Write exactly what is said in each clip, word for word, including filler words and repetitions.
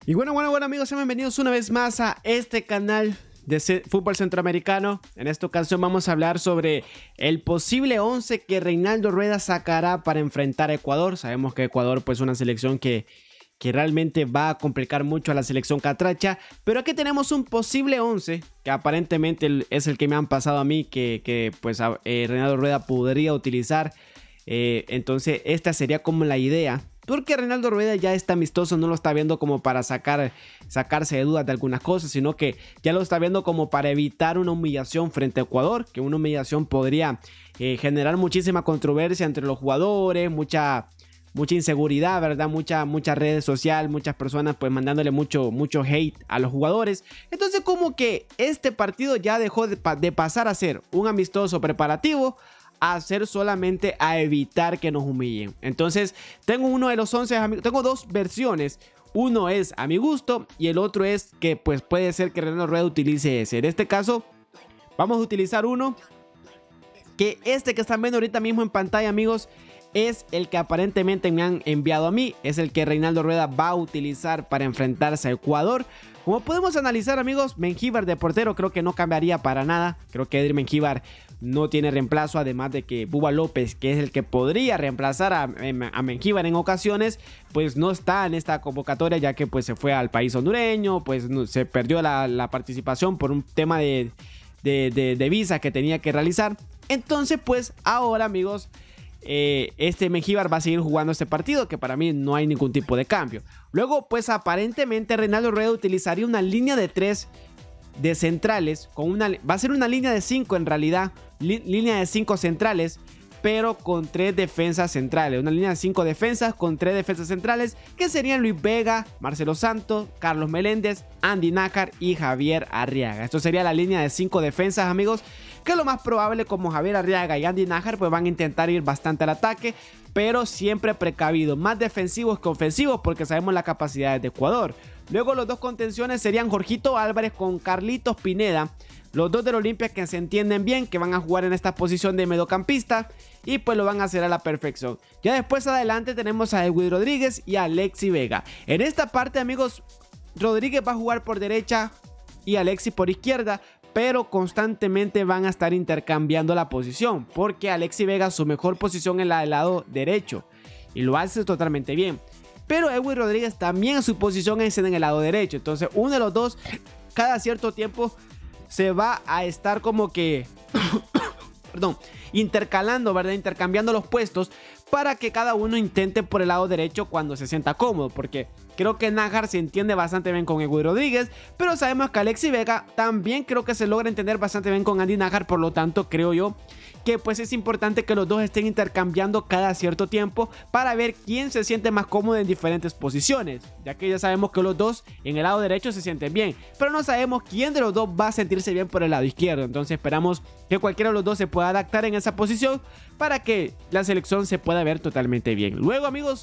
Y bueno, bueno, bueno amigos, sean bienvenidos una vez más a este canal de fútbol centroamericano. En esta ocasión vamos a hablar sobre el posible once que Reinaldo Rueda sacará para enfrentar a Ecuador. Sabemos que Ecuador pues es una selección que, que realmente va a complicar mucho a la selección catracha, pero aquí tenemos un posible once que aparentemente es el que me han pasado a mí, que, que pues eh, Reinaldo Rueda podría utilizar. Eh, entonces esta sería como la idea, porque Reinaldo Rueda ya está amistoso, no lo está viendo como para sacar, sacarse de dudas de algunas cosas, sino que ya lo está viendo como para evitar una humillación frente a Ecuador, que una humillación podría eh, generar muchísima controversia entre los jugadores, mucha, mucha inseguridad, ¿verdad? Mucha, mucha redes sociales, muchas personas pues mandándole mucho, mucho hate a los jugadores. Entonces como que este partido ya dejó de, de pasar a ser un amistoso preparativo a hacer solamente a evitar que nos humillen. Entonces tengo uno de los once, tengo dos versiones. Uno es a mi gusto y el otro es que pues puede ser que Reinaldo Rueda utilice ese. En este caso vamos a utilizar uno que este que están viendo ahorita mismo en pantalla, amigos, es el que aparentemente me han enviado a mí. Es el que Reinaldo Rueda va a utilizar para enfrentarse a Ecuador. Como podemos analizar, amigos, Mengíbar de portero creo que no cambiaría para nada. Creo que Eder Mengíbar no tiene reemplazo, además de que Bubba López, que es el que podría reemplazar a, a Mengíbar en ocasiones, pues no está en esta convocatoria, ya que pues se fue al país hondureño, pues no, se perdió la, la participación por un tema de, de, de, de visa que tenía que realizar. Entonces pues ahora, amigos, Eh, este Mengíbar va a seguir jugando este partido, que para mí no hay ningún tipo de cambio. Luego pues aparentemente Reinaldo Rueda utilizaría una línea de tres de centrales, con una, va a ser una línea de cinco en realidad, li, línea de cinco centrales, pero con tres defensas centrales, una línea de cinco defensas con tres defensas centrales, que serían Luis Vega, Marcelo Santos, Carlos Meléndez, Andy Nájar y Javier Arriaga. Esto sería la línea de cinco defensas, amigos, que lo más probable, como Javier Arriaga y Andy Nájar pues van a intentar ir bastante al ataque, pero siempre precavidos, más defensivos que ofensivos, porque sabemos las capacidades de Ecuador. Luego los dos contenciones serían Jorgito Álvarez con Carlitos Pineda, los dos del Olimpia, que se entienden bien, que van a jugar en esta posición de mediocampista y pues lo van a hacer a la perfección. Ya después adelante tenemos a Edwin Rodríguez y a Alexis Vega. En esta parte, amigos, Rodríguez va a jugar por derecha y Alexis por izquierda, pero constantemente van a estar intercambiando la posición, porque Alexis Vega su mejor posición es la del lado derecho y lo hace totalmente bien. Pero Edwin Rodríguez también su posición es en el lado derecho, entonces uno de los dos cada cierto tiempo se va a estar como que perdón, intercalando, ¿verdad? Intercambiando los puestos para que cada uno intente por el lado derecho cuando se sienta cómodo, porque creo que Nájar se entiende bastante bien con Edwin Rodríguez, pero sabemos que Alexis Vega también creo que se logra entender bastante bien con Andy Nájar, por lo tanto creo yo que pues es importante que los dos estén intercambiando cada cierto tiempo para ver quién se siente más cómodo en diferentes posiciones, ya que ya sabemos que los dos en el lado derecho se sienten bien, pero no sabemos quién de los dos va a sentirse bien por el lado izquierdo. Entonces esperamos que cualquiera de los dos se pueda adaptar en esa posición para que la selección se pueda ver totalmente bien. Luego, amigos,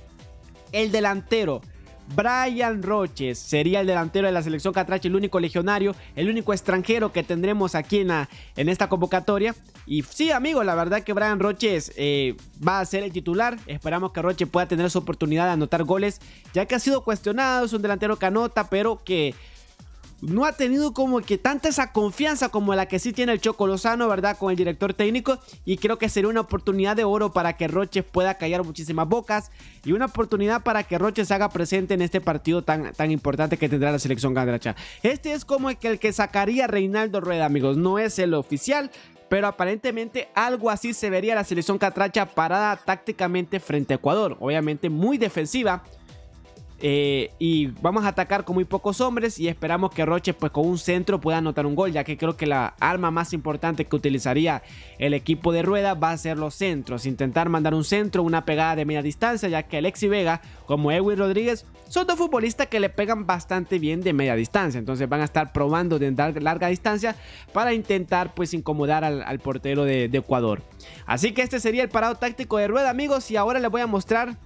el delantero Brian Roches sería el delantero de la selección catracha, el único legionario, el único extranjero que tendremos aquí en, la, en esta convocatoria. Y sí, amigos, la verdad que Brian Roches eh, va a ser el titular. Esperamos que Roches pueda tener su oportunidad de anotar goles, ya que ha sido cuestionado, es un delantero que anota, pero que no ha tenido como que tanta esa confianza como la que sí tiene el Choco Lozano, ¿verdad? Con el director técnico, y creo que sería una oportunidad de oro para que Roches pueda callar muchísimas bocas y una oportunidad para que Roches se haga presente en este partido tan, tan importante que tendrá la selección catracha. Este es como el que, el que sacaría Reinaldo Rueda, amigos, no es el oficial, pero aparentemente algo así se vería la selección catracha parada tácticamente frente a Ecuador, obviamente muy defensiva. Eh, y vamos a atacar con muy pocos hombres y esperamos que Roches pues con un centro pueda anotar un gol, ya que creo que la arma más importante que utilizaría el equipo de Rueda va a ser los centros, intentar mandar un centro, una pegada de media distancia, ya que Alexis Vega como Edwin Rodríguez son dos futbolistas que le pegan bastante bien de media distancia, entonces van a estar probando de dar larga distancia para intentar pues incomodar al, al portero de, de Ecuador. Así que este sería el parado táctico de Rueda, amigos, y ahora les voy a mostrar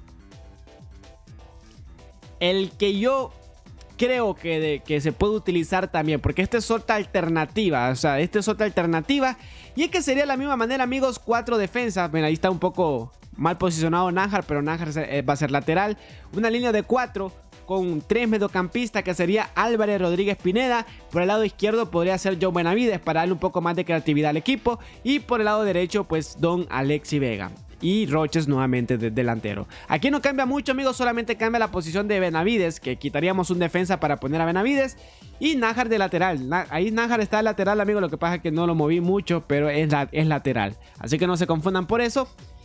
el que yo creo que, de, que se puede utilizar también, porque este es otra alternativa, o sea, este es otra alternativa, y es que sería de la misma manera, amigos, cuatro defensas. Ven, ahí está un poco mal posicionado Nájar, pero Nájar va a ser lateral, una línea de cuatro con tres mediocampistas, que sería Álvarez, Rodríguez, Pineda. Por el lado izquierdo podría ser John Benavides para darle un poco más de creatividad al equipo, y por el lado derecho pues Don Alexis Vega y Roches nuevamente de delantero. Aquí no cambia mucho, amigos, solamente cambia la posición de Benavides, que quitaríamos un defensa para poner a Benavides, y Nájar de lateral. Ahí Nájar está de lateral, amigos, lo que pasa es que no lo moví mucho, pero es, la, es lateral, así que no se confundan por eso.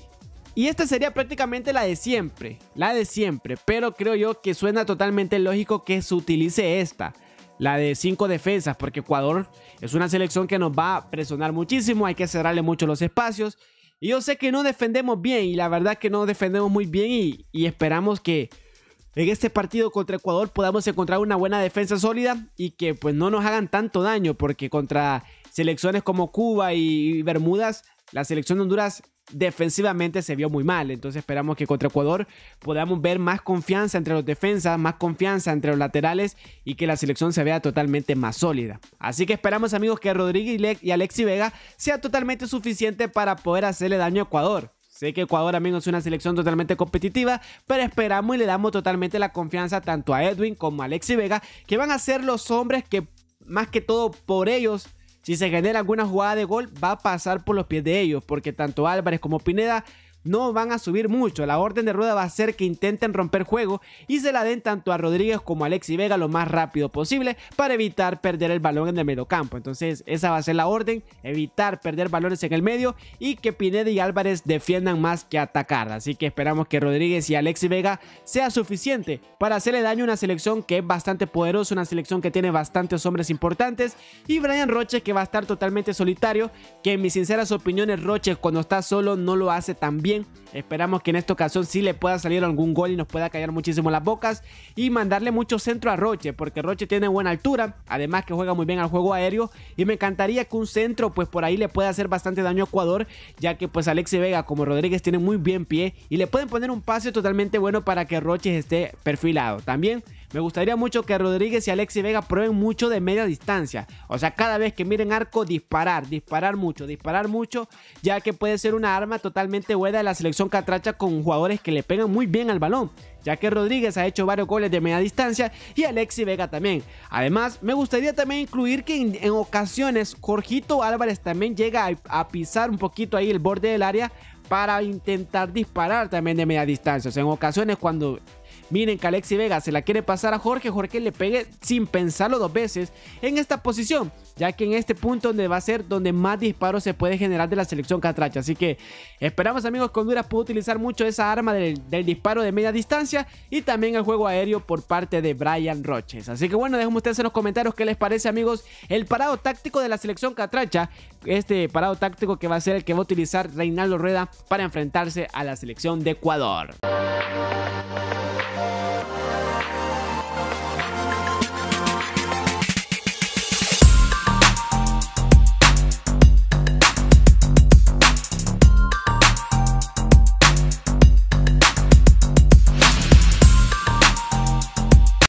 Y esta sería prácticamente la de siempre, la de siempre, pero creo yo que suena totalmente lógico que se utilice esta, la de cinco defensas, porque Ecuador es una selección que nos va a presionar muchísimo, hay que cerrarle mucho los espacios. Y yo sé que no defendemos bien, y la verdad que no defendemos muy bien, y, y esperamos que en este partido contra Ecuador podamos encontrar una buena defensa sólida y que pues no nos hagan tanto daño, porque contra selecciones como Cuba y Bermudas, la selección de Honduras defensivamente se vio muy mal. Entonces esperamos que contra Ecuador podamos ver más confianza entre los defensas, más confianza entre los laterales, y que la selección se vea totalmente más sólida. Así que esperamos, amigos, que Rodríguez y Alexis Vega sea totalmente suficiente para poder hacerle daño a Ecuador. Sé que Ecuador, amigos, es una selección totalmente competitiva, pero esperamos y le damos totalmente la confianza tanto a Edwin como a Alexis Vega, que van a ser los hombres que más que todo por ellos, si se genera alguna jugada de gol, va a pasar por los pies de ellos, porque tanto Álvarez como Pineda no van a subir mucho. La orden de rueda va a ser que intenten romper juego y se la den tanto a Rodríguez como a Alexis Vega lo más rápido posible para evitar perder el balón en el mediocampo. Entonces esa va a ser la orden, evitar perder balones en el medio y que Pineda y Álvarez defiendan más que atacar. Así que esperamos que Rodríguez y Alexis Vega sea suficiente para hacerle daño a una selección que es bastante poderosa, una selección que tiene bastantes hombres importantes, y Brian Roches, que va a estar totalmente solitario, que en mis sinceras opiniones Roches cuando está solo no lo hace tan bien. Esperamos que en esta ocasión sí le pueda salir algún gol y nos pueda callar muchísimo las bocas y mandarle mucho centro a Roche, porque Roche tiene buena altura, además que juega muy bien al juego aéreo, y me encantaría que un centro pues por ahí le pueda hacer bastante daño a Ecuador, ya que pues Alexis Vega como Rodríguez tienen muy bien pie y le pueden poner un pase totalmente bueno para que Roche esté perfilado. También me gustaría mucho que Rodríguez y Alexis Vega prueben mucho de media distancia. O sea, cada vez que miren arco, disparar, disparar mucho, disparar mucho, ya que puede ser una arma totalmente buena de la selección catracha con jugadores que le pegan muy bien al balón, ya que Rodríguez ha hecho varios goles de media distancia y Alexis Vega también. Además, me gustaría también incluir que en, en ocasiones Jorgito Álvarez también llega a, a pisar un poquito ahí el borde del área para intentar disparar también de media distancia. O sea, en ocasiones cuando miren que Alexis Vega se la quiere pasar a Jorge, Jorge le pegue sin pensarlo dos veces en esta posición, ya que en este punto donde va a ser donde más disparos se puede generar de la selección catracha. Así que esperamos, amigos, que Honduras pueda utilizar mucho esa arma del, del disparo de media distancia y también el juego aéreo por parte de Brian Roches. Así que bueno, déjenme ustedes en los comentarios qué les parece, amigos, el parado táctico de la selección catracha, este parado táctico que va a ser el que va a utilizar Reinaldo Rueda para enfrentarse a la selección de Ecuador.